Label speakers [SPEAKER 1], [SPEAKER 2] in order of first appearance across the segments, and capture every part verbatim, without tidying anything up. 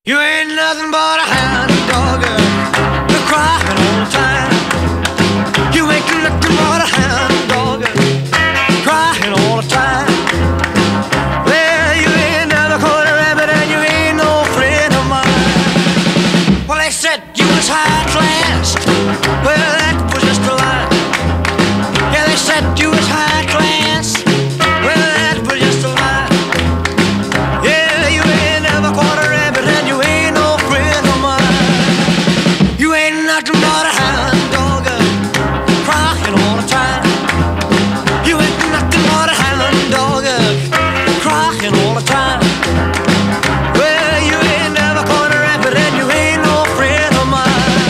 [SPEAKER 1] You ain't nothing but a hound dog, you're crying all the time. You ain't nothing but a hound dog, crying all the time. Well, you ain't never caught a rabbit and you ain't no friend of mine. Well, they said you was high class, well, that was just a lie. Yeah, they said you was high class, well, that was just a lie. Yeah, you ain't never caught a rabbit and you ain't no friend of mine. You ain't nothing but a hound dog, crying all the time. You ain't nothing but a hound dog, crying all the time. Well, you ain't never caught a rabbit and you ain't no friend of mine.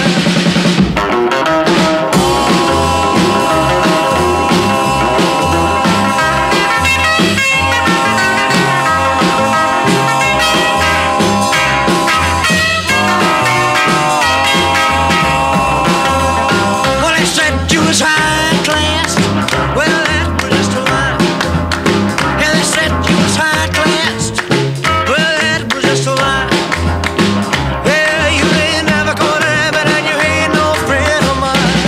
[SPEAKER 1] Well, they said you was high class, well, that was just a lie. Yeah, they said you was high class, well, that was just a lie. Yeah, you ain't never caught a rabbit and you ain't no friend of mine.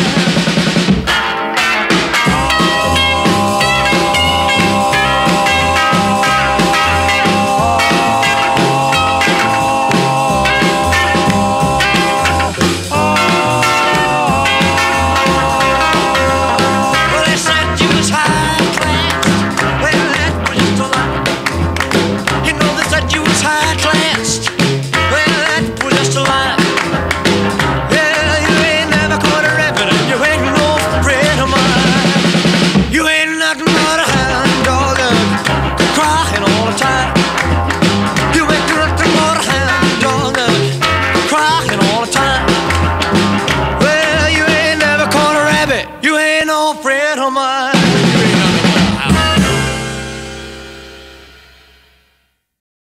[SPEAKER 1] Well, they said you was high class, well, that was just a lie. You know they said you was high class, well, that was just a lie. Yeah, you ain't never caught a rabbit and you ain't no friend of mine. You ain't nothing but a hound dog, crying all the time. You ain't nothing but a hound dog, crying all the time. Well, you ain't never caught a rabbit, you ain't no friend of mine.